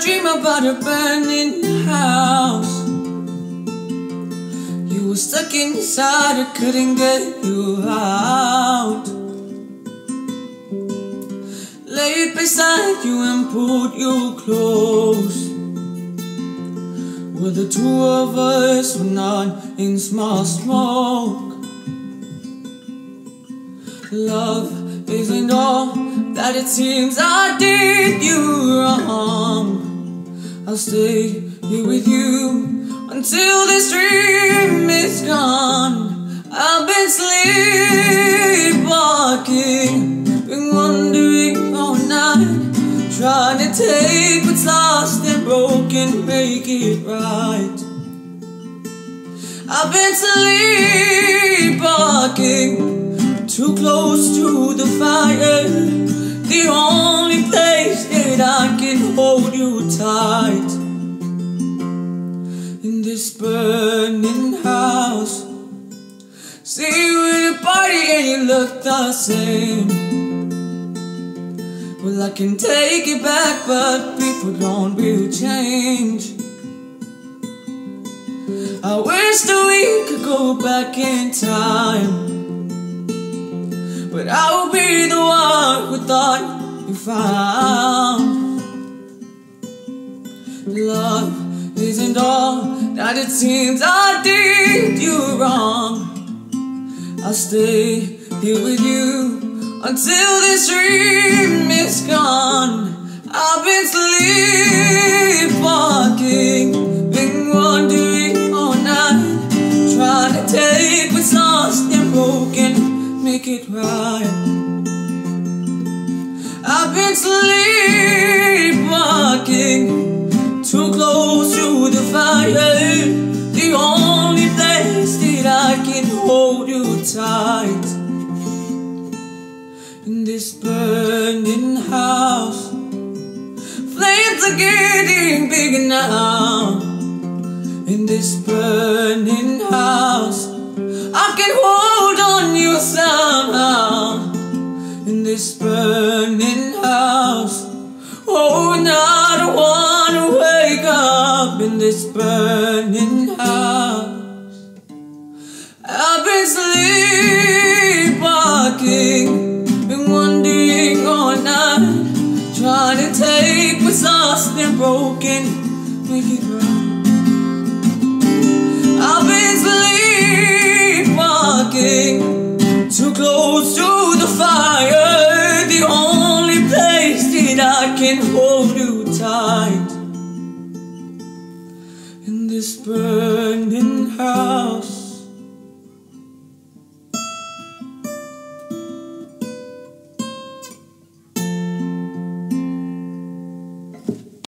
dream about a burning house. You were stuck inside, I couldn't get you out. Laid beside you and pulled you close. Were the two of us were not in small smoke. Love isn't all that it seems. I did you wrong. I'll stay here with you until this dream is gone. I've been sleepwalking, been wandering all night, trying to take what's lost and broken, make it right. I've been sleepwalking, too close to the fire, the only place that I can hold you tight. In this burning house, see you at a party and you look the same. Well, I can take it back, but people don't really change. I wish that we could go back in time, but I will be the one who thought you found. Love isn't all that it seems. I did you wrong. I'll stay here with you until this dream is gone. I've been sleepwalking, been wandering all night, trying to take what's lost and broken, make it right. I've been sleepwalking, too close to the fire, the only place that I can hold you tight. In this burning house, flames are getting bigger now. In this burning house, I can hold on you somehow. In this burning house, oh, now I don't wanna wake up. In this burning house, I've been sleepwalking, been wandering all night, trying to take what's lost and broken, make it right. I've been sleepwalking, too close to the fire, the only place that I can hold you tight. In this burning house.